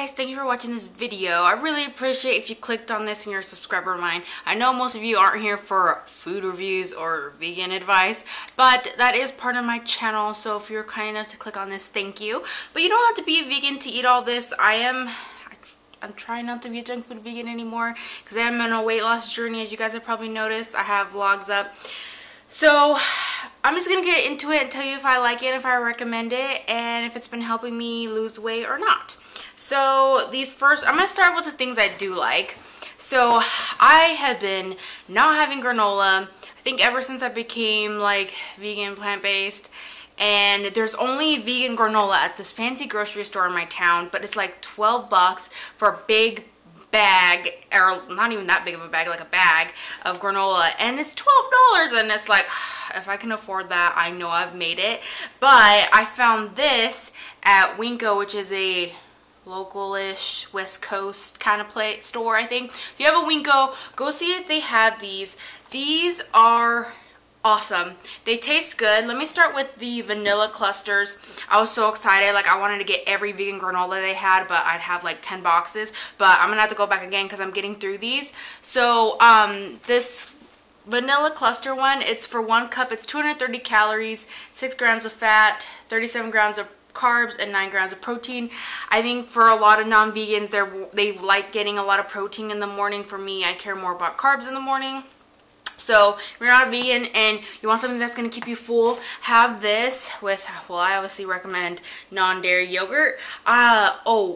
guys, thank you for watching this video. I really appreciate if you clicked on this and you're a subscriber of mine. I know most of you aren't here for food reviews or vegan advice, but that is part of my channel, so if you're kind enough to click on this, thank you. But you don't have to be a vegan to eat all this. I'm trying not to be a junk food vegan anymore because I'm on a weight loss journey, as you guys have probably noticed. I have vlogs up. So I'm just going to get into it and tell you if I like it, if I recommend it, and if it's been helping me lose weight or not. So I'm going to start with the things I do like. So I have been not having granola, I think ever since I became like vegan, plant-based. And there's only vegan granola at this fancy grocery store in my town, but it's like 12 bucks for a big bag, or not even that big of a bag, like a bag of granola, and it's $12, and it's like, if I can afford that, I know I've made it. But I found this at Winco, which is a local-ish West Coast kind of store, I think. So you have a Winco, go see if they have these. These are awesome. They taste good. Let me start with the vanilla clusters. I was so excited. Like, I wanted to get every vegan granola they had, but I'd have like 10 boxes. But I'm gonna have to go back again because I'm getting through these. So this vanilla cluster one, it's for 1 cup. It's 230 calories, 6 grams of fat, 37 grams of carbs, and 9 grams of protein. I think for a lot of non-vegans, they like getting a lot of protein in the morning. For me, I care more about carbs in the morning. So if you're not a vegan and you want something that's going to keep you full, have this with, well, I obviously recommend non-dairy yogurt. I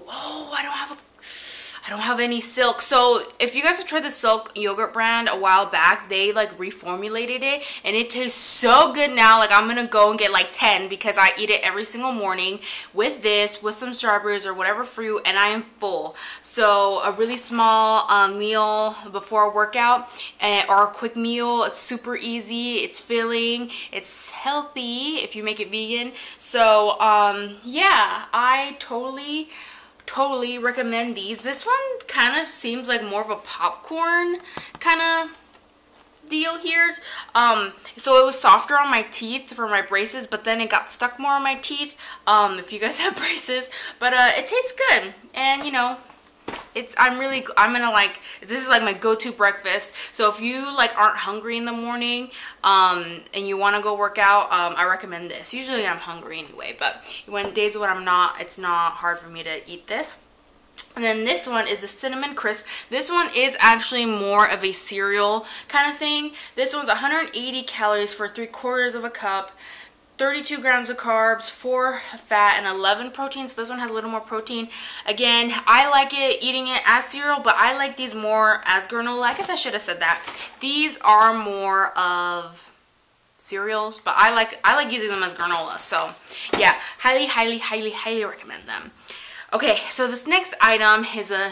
don't have any Silk. So if you guys have tried the Silk yogurt brand a while back, they like reformulated it and it tastes so good now. Like, I'm gonna go and get like 10 because I eat it every single morning with this, with some strawberries or whatever fruit, and I am full. So a really small meal before a workout, or a quick meal. It's super easy, it's filling, it's healthy if you make it vegan. So yeah, I totally recommend these. This one kind of seems like more of a popcorn kind of deal here. So it was softer on my teeth for my braces, but then it got stuck more on my teeth, if you guys have braces. But it tastes good, and you know, I'm gonna like, this is like my go-to breakfast. So if you like aren't hungry in the morning and you want to go work out, I recommend this. Usually I'm hungry anyway, but when days when I'm not, it's not hard for me to eat this. And then this one is the cinnamon crisp. This one is actually more of a cereal kind of thing. This one's 180 calories for 3/4 of a cup, 32 grams of carbs, 4 fat, and 11 protein. So this one has a little more protein. Again, I like it eating it as cereal, but I like these more as granola. I guess I should have said that. These are more of cereals, but I like using them as granola. So yeah, highly recommend them. Okay, so this next item is I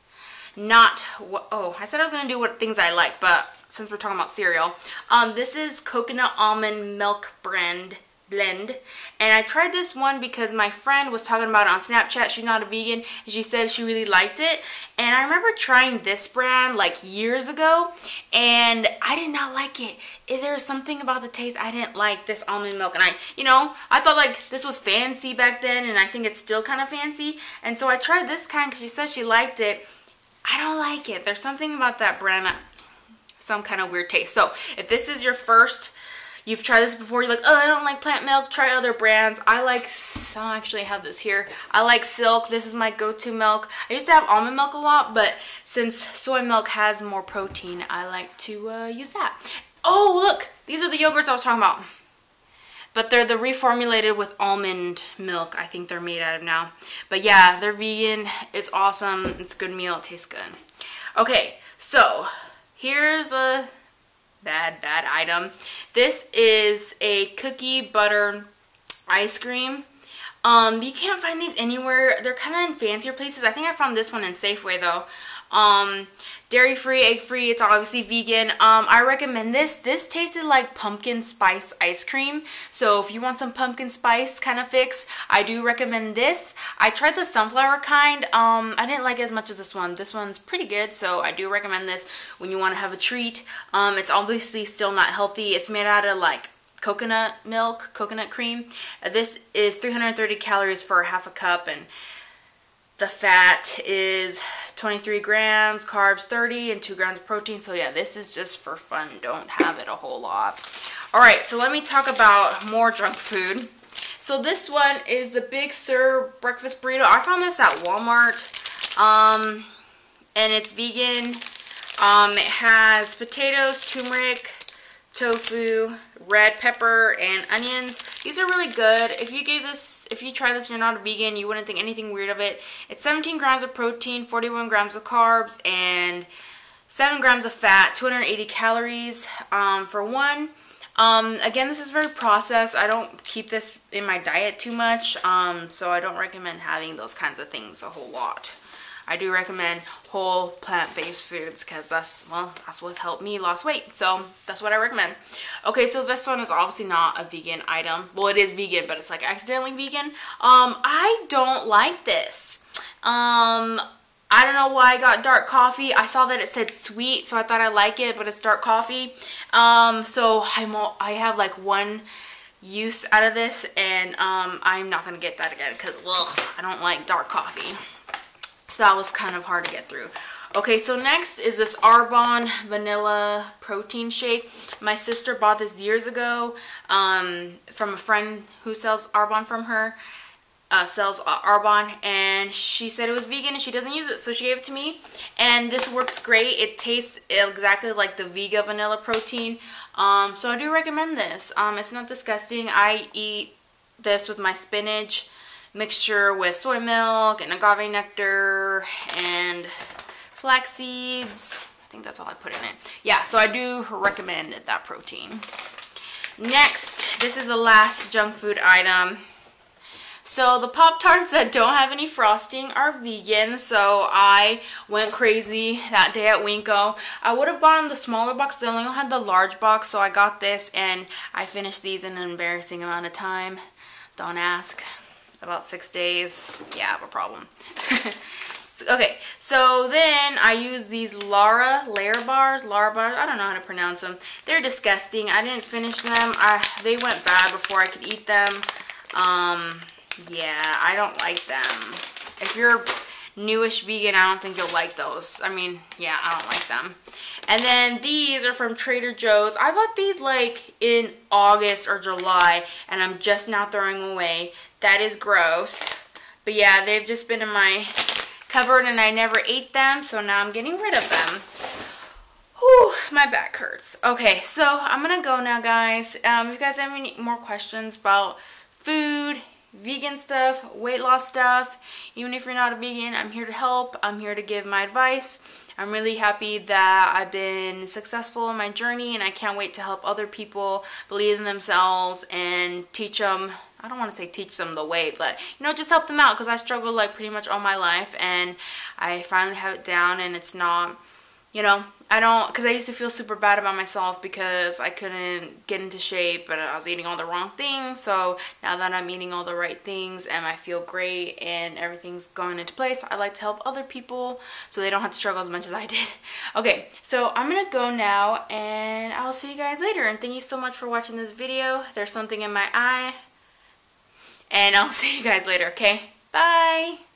said I was gonna do what things I like, but since we're talking about cereal, this is coconut almond milk blend, and I tried this one because my friend was talking about it on Snapchat. She's not a vegan, and she said she really liked it. And I remember trying this brand like years ago, and I did not like it. There was something about the taste I didn't like, this almond milk, and I thought like this was fancy back then, and I think it's still kind of fancy. And so I tried this kind because she said she liked it. I don't like it. There's something about that brand, some kind of weird taste. So if this is your first, you've tried this before, you're like, oh, I don't like plant milk, try other brands. I actually have this here. I like Silk. This is my go-to milk. I used to have almond milk a lot, but since soy milk has more protein, I like to use that. Oh, look, these are the yogurts I was talking about. But they're the reformulated with almond milk, I think they're made out of now. But yeah, they're vegan. It's awesome. It's a good meal. It tastes good. Okay, so here's a bad item. This is a cookie butter ice cream. You can't find these anywhere. They're kind of in fancier places. I think I found this one in Safeway though. Dairy free, egg free. It's obviously vegan. I recommend this. This tasted like pumpkin spice ice cream. So if you want some pumpkin spice kind of fix, I do recommend this. I tried the sunflower kind. I didn't like it as much as this one. This one's pretty good, so I do recommend this when you want to have a treat. It's obviously still not healthy. It's made out of like coconut milk, coconut cream. This is 330 calories for half a cup, and The fat is 23 grams, carbs 30, and 2 grams of protein. So yeah, this is just for fun. Don't have it a whole lot. Alright, so let me talk about more junk food. So this one is the Big Sur breakfast burrito. I found this at Walmart. And it's vegan. It has potatoes, turmeric, tofu, red pepper, and onions. These are really good. If you try this and you're not a vegan, you wouldn't think anything weird of it. It's 17 grams of protein, 41 grams of carbs, and 7 grams of fat, 280 calories for one. Again, this is very processed. I don't keep this in my diet too much, so I don't recommend having those kinds of things a whole lot. I do recommend whole plant-based foods because that's what's helped me lose weight. So that's what I recommend. Okay, so this one is obviously not a vegan item. Well, it is vegan, but it's like accidentally vegan. I don't like this. I don't know why I got dark coffee. I saw that it said sweet, so I thought I like it, but it's dark coffee. So I have like one use out of this, and I'm not gonna get that again because I don't like dark coffee. So that was kind of hard to get through. Okay, so next is this Arbonne vanilla protein shake. My sister bought this years ago from a friend who sells Arbonne from her. Sells Arbonne, and she said it was vegan and she doesn't use it, so she gave it to me, and this works great. It tastes exactly like the Vega vanilla protein, so I do recommend this. It's not disgusting. I eat this with my spinach mixture with soy milk and agave nectar and flax seeds. I think that's all I put in it. Yeah, so I do recommend that protein. Next, this is the last junk food item. So the Pop-Tarts that don't have any frosting are vegan, so I went crazy that day at Winco. I would have gotten the smaller box, they only had the large box, so I got this and I finished these in an embarrassing amount of time. Don't ask. About 6 days. Yeah, I have a problem. Okay, so then I use these Lara bars, I don't know how to pronounce them. They're disgusting. I didn't finish them. They went bad before I could eat them. Yeah, I don't like them. If you're newish vegan, I don't think you'll like those. I mean, yeah, I don't like them. And then these are from Trader Joe's. I got these like in August or July, and I'm just now throwing them away. That is gross. But yeah, they've just been in my cupboard and I never ate them, so now I'm getting rid of them. Whew, my back hurts. Okay, so I'm gonna go now, guys. If you guys have any more questions about food, vegan stuff, weight loss stuff, even if you're not a vegan, I'm here to help. I'm here to give my advice. I'm really happy that I've been successful in my journey, and I can't wait to help other people believe in themselves and teach them, I don't want to say teach them the way, but you know, just help them out, because I struggled like pretty much all my life, and I finally have it down, and it's not, you know, because I used to feel super bad about myself because I couldn't get into shape, but I was eating all the wrong things. So now that I'm eating all the right things and I feel great and everything's going into place, I like to help other people so they don't have to struggle as much as I did. Okay, so I'm gonna go now and I'll see you guys later, and thank you so much for watching this video. There's something in my eye, and I'll see you guys later, okay? Bye!